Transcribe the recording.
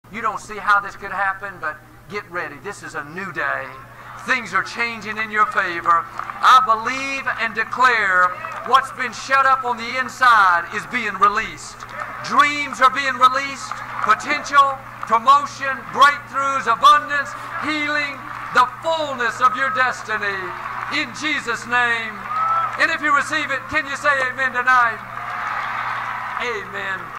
You don't see how this could happen, but get ready. This is a new day. Things are changing in your favor. I believe and declare what's been shut up on the inside is being released. Dreams are being released, potential, promotion, breakthroughs, abundance, healing, the fullness of your destiny in Jesus' name. And if you receive it, can you say amen tonight? Amen.